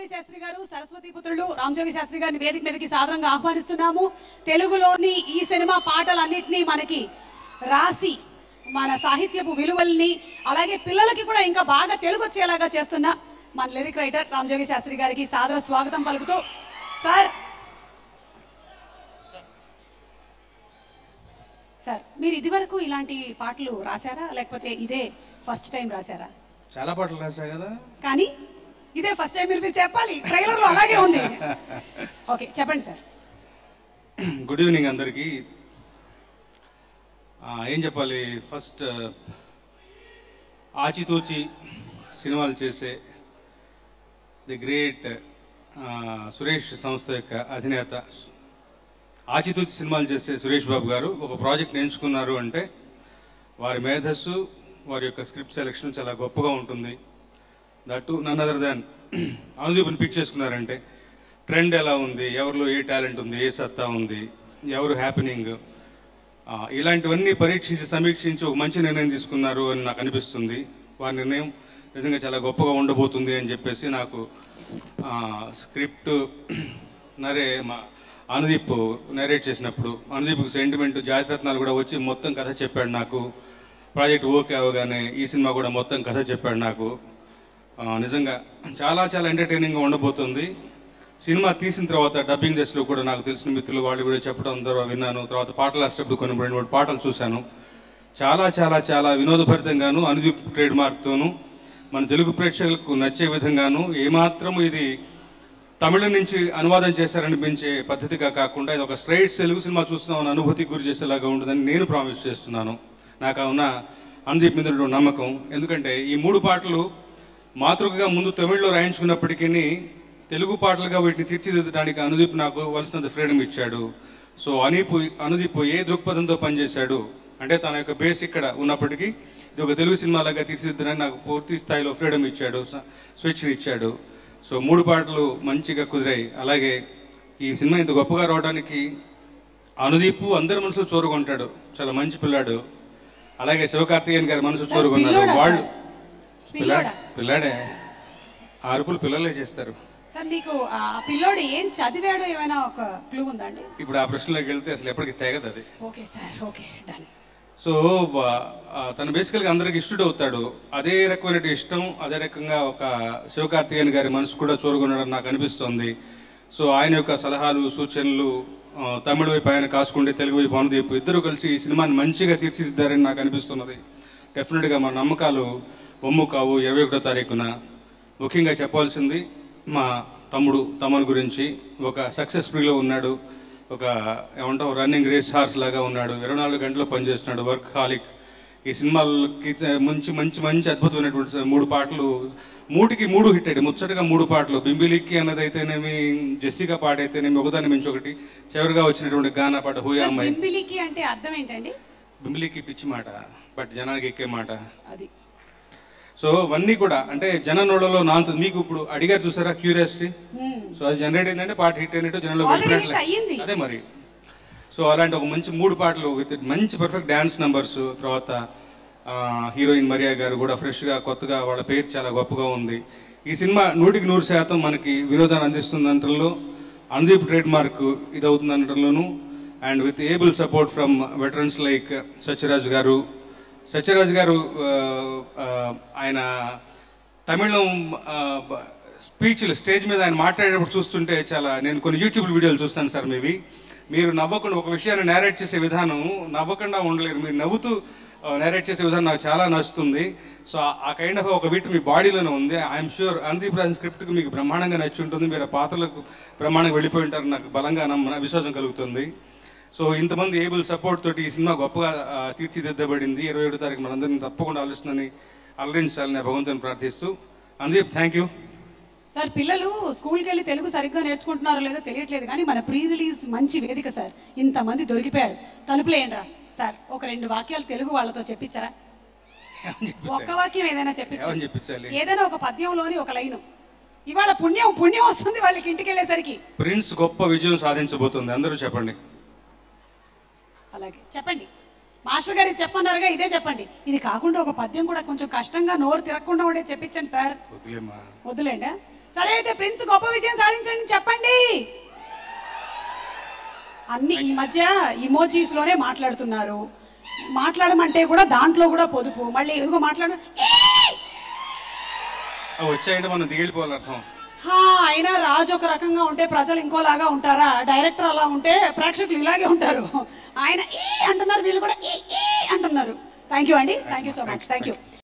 శాస్త్రి గారు సరస్వతి పుత్రులు రామజోగి శాస్త్రి గారిని వేదిక మీదకి సాదరంగా ఆహ్వానిస్తున్నాము. తెలుగులోని ఈ సినిమా పాటలన్నింటినీ మనకి రాసి మన సాహిత్యపు విలువల్ని అలాగే పిల్లలకి కూడా ఇంకా బాగా తెలుగు వచ్చేలాగా చేస్తున్న మన లిరిక్ రైటర్ రామజోగి శాస్త్రి గారికి సాదర స్వాగతం పలుకుతూ, సార్ మీరు ఇదివరకు ఇలాంటి పాటలు రాశారా లేకపోతే ఇదే ఫస్ట్ టైం రాశారా? చాలా పాటలు రాశా కదా, కానీ ఇదే ఫస్ట్ టైం మీరు చెప్పాలి, ట్రైలర్ లో అలాగే ఉంది. ఓకే, చెప్పండి సార్. గుడ్ ఈవినింగ్ అందరికీ. ఏం చెప్పాలి, ఫస్ట్ ఆచితూచి సినిమాలు చేసే ది గ్రేట్ సురేష్ సంస్థ యొక్క అధినేత, ఆచితూచి సినిమాలు చేసే సురేష్ బాబు గారు ఒక ప్రాజెక్ట్ ఎంచుకున్నారు అంటే వారి మేధస్సు, వారి యొక్క స్క్రిప్ట్ సెలెక్షన్ చాలా గొప్పగా ఉంటుంది. దట్ నన్ అదర్ దాన్ అనుదీప్ని పిక్ చేసుకున్నారంటే ట్రెండ్ ఎలా ఉంది, ఎవరిలో ఏ టాలెంట్ ఉంది, ఏ సత్తా ఉంది, ఎవరు హ్యాపెనింగ్, ఇలాంటివన్నీ పరీక్షించి సమీక్షించి ఒక మంచి నిర్ణయం తీసుకున్నారు అని నాకు అనిపిస్తుంది. వారి నిర్ణయం నిజంగా చాలా గొప్పగా ఉండబోతుంది అని చెప్పేసి నాకు స్క్రిప్ట్ మా అనుదీప్ నరేట్ చేసినప్పుడు అనుదీప్కి సెంటిమెంట్ జాతిరత్నాలు కూడా వచ్చి మొత్తం కథ చెప్పాడు నాకు. ప్రాజెక్ట్ ఓకే అవగానే ఈ సినిమా కూడా మొత్తం కథ చెప్పాడు నాకు. నిజంగా చాలా చాలా ఎంటర్టైనింగ్గా ఉండబోతుంది. సినిమా తీసిన తర్వాత డబ్బింగ్ దశలో కూడా నాకు తెలిసిన మిత్రులు వాళ్ళు కూడా చెప్పడం ద్వారా విన్నాను. తర్వాత పాటలు రాసేటప్పుడు కొన్ని 2-3 పాటలు చూశాను. చాలా చాలా చాలా వినోదభరితంగాను, అనుదీప్ ట్రేడ్ మార్క్తోనూ మన తెలుగు ప్రేక్షకులకు నచ్చే విధంగాను, ఏమాత్రం ఇది తమిళం నుంచి అనువాదం చేశారనిపించే పద్ధతిగా కాకుండా ఇది ఒక స్ట్రైట్ తెలుగు సినిమా చూస్తున్నామని అనుభూతికి గురి చేసేలాగా ఉంటుందని నేను ప్రామిస్ చేస్తున్నాను. నాకు ఉన్న అనుదీప్ మీద నమ్మకం. ఎందుకంటే ఈ 3 పాటలు మాతృకగా ముందు తమిళ్లో రాయించుకున్నప్పటికీ తెలుగు పాటలుగా వీటిని తీర్చిదిద్దడానికి అనుదీప్ నాకు వలసినంత ఫ్రీడమ్ ఇచ్చాడు. సో అనుదీప్ ఏ దృక్పథంతో పనిచేశాడు అంటే తన యొక్క బేస్ ఇక్కడ ఉన్నప్పటికీ ఇది ఒక తెలుగు సినిమాలాగా తీర్చిదిద్దడానికి నాకు పూర్తి స్థాయిలో ఫ్రీడమ్ ఇచ్చాడు, స్వేచ్ఛను ఇచ్చాడు. సో 3 పాటలు మంచిగా కుదిరాయి. అలాగే ఈ సినిమా ఇంత గొప్పగా రావడానికి అనుదీప్ అందరి మనసులో చోరుకుంటాడు, చాలా మంచి పిల్లాడు. అలాగే శివకార్తికేయన్ గారి మనసు చోరుకున్నారు. వాళ్ళు పిల్లాడే, అరుపులు పిల్లలే చేస్తారు. సార్ మీకు ఆ పిల్లోడు ఏం చదివాడో ఏమైనా ఒక క్లూ ఉందండి? ఇప్పుడు ఆ ప్రశ్నలోకి వెళ్తే అసలు ఎప్పటికీ తెగదు అది. Okay sir, okay done. So తను బేసికల్గా అందరికి ఇష్టడు అవుతాడు. అదే రకమైన ఇష్టం, అదే రకంగా ఒక శివకార్తికేయన్ గారి మనసు కూడా చోరుకున్నాడని నాకు అనిపిస్తోంది. సో ఆయన యొక్క సలహాలు, సూచనలు తమిళ వైపు ఆయన కాసుకుంటే తెలుగు వైపు అనుదీప్ ఇద్దరు కలిసి ఈ సినిమాని మంచిగా తీర్చిదిద్దారని నాకు అనిపిస్తున్నది. డెఫినెట్గా మా నమ్మకాలు ఒమ్ము కావు. 21వ తారీఖున ముఖ్యంగా చెప్పాల్సింది మా తమ్ముడు తమన్ గురించి. ఒక సక్సెస్ స్ప్రీలో ఉన్నాడు, ఒక ఏమంటాం రన్నింగ్ రేస్ హార్స్ లాగా ఉన్నాడు, 24 గంటలు పనిచేస్తున్నాడు, వర్క్ హాలిక్. ఈ సినిమాలకి మంచి మంచి మంచి అద్భుతమైనటువంటి 3 పాటలు, 3కి 3 హిట్ అయ్యాడు. ముచ్చటగా 3 పాటలు, బింబిలిక్కి అన్నది అయితేనేమి, జెస్సికా పాట అయితేనేమి, ఒకదాని మించి ఒకటి. చివరిగా వచ్చినటువంటి గానా పాట హూయా అమ్మాయి. బింబిలిక్కి అంటే అర్థం ఏంటండి? బింబిలిక్కి పిచ్చి మాట, బట్ జనానికి ఎక్కే మాట అది. సో అవన్నీ కూడా అంటే జన నోడలో నాంత మీకు ఇప్పుడు అడిగారు చూసారా క్యూరియాసిటీ. సో అది జనరేట్ అయిందంటే పాట హిట్ అయినట్టు జనంలో వెళ్ళిపోయినట్లే. అదే మరి. సో అలాంటి ఒక మంచి 3 పాటలు విత్ మంచి పర్ఫెక్ట్ డాన్స్ నంబర్స్. తర్వాత హీరోయిన్ మరియా గారు కూడా ఫ్రెష్గా కొత్తగా, వాళ్ళ పేరు చాలా గొప్పగా ఉంది. ఈ సినిమా 100కి 100% మనకి వినోదాన్ని అందిస్తుంది అనడంలో, అనుదీప్ ట్రేడ్ మార్క్ ఇది అవుతుంది అనడంలోను, and with able support from veterans like Sathyaraj garu. Sathyaraj గారు ఆయన తమిళం స్పీచ్లు స్టేజ్ మీద ఆయన మాట్లాడేటప్పుడు చూస్తుంటే చాలా, నేను కొన్ని యూట్యూబ్ వీడియోలు చూస్తాను సార్ మీవి. మీరు నవ్వకుండా ఒక విషయాన్ని నేరేట్ చేసే విధానం నవ్వకుండా ఉండలేరు. మీరు నవ్వుతూ నేరేట్ చేసే విధానం నాకు చాలా నచ్చుతుంది. సో ఆ కైండ్ ఆఫ్ ఒక వీటి మీ బాడీలోనే ఉంది. ఐఎమ్ షూర్ అనుదీప్ రాజన్ స్క్రిప్ట్కి మీకు బ్రహ్మాండంగా నచ్చి ఉంటుంది. మీరు ఆ పాత్రలకు బ్రహ్మాండంగా వెళ్ళిపోయి ఉంటారు, నాకు బలంగా విశ్వాసం కలుగుతుంది. సో ఇంతమంది ఏబుల్ సపోర్ట్ తోటి ఈ సినిమా గొప్పగా తీర్చిదిద్దబడింది. 27వ తారీఖు మనందరినీ తప్పకుండా అలరించాలని భగవంతుని ప్రార్థిస్తూ. Anudeep, thank you sir. పిల్లలు స్కూల్కి వెళ్ళి తెలుగు సరిగ్గా నేర్చుకుంటున్నారో లేదో తెలియట్లేదు, కానీ మన ప్రీ రిలీజ్ మంచి వేదిక సార్. ఇంతమంది దొరికిపోయారు, తలుపులేయండి సార్. ఒక 2 వాక్యాలు తెలుగు వాళ్ళతో చెప్పించరా? ఒక్క వాక్యం ఏదైనా చెప్పించాలి, ఏదైనా ఒక పద్యంలోని ఒక లైను. ఇవాళ పుణ్యం వస్తుంది వాళ్ళకి ఇంటికి వెళ్ళేసరికి. ప్రిన్స్ గొప్ప విజయం సాధించబోతుంది, అందరూ చెప్పండి. అలాగే చెప్పండి. మాస్టర్ గారికి చెప్పన్నారుగా, ఇదే చెప్పండి. ఇది కాకుండా ఒక పద్యం కూడా కొంచెం కష్టంగా నోరు తిరగకుండా ఉండే చెప్పించండి సార్. వదిలేమ్మా, వద్దులేండి సరే అయితే ప్రిన్స్ గొప్ప విజయం సాధించండి చెప్పండి. అన్ని ఈ మధ్య ఇమోజీస్ లోనే మాట్లాడుతున్నారు. మాట్లాడమంటే కూడా దాంట్లో కూడా పొదుపు. మళ్ళీ ఎదుగు మాట్లాడు వచ్చాయంటే మనం దిగిపోవాలి అర్థం. అయినా రాజు ఒక రకంగా ఉంటే ప్రజలు ఇంకోలాగా ఉంటారా? డైరెక్టర్ అలా ఉంటే ప్రేక్షకులు ఇలాగే ఉంటారు. ఆయన ఏ అంటున్నారు, వీళ్ళు కూడా ఏ అంటున్నారు. థ్యాంక్ యూ అండి, thank you so much, thank you.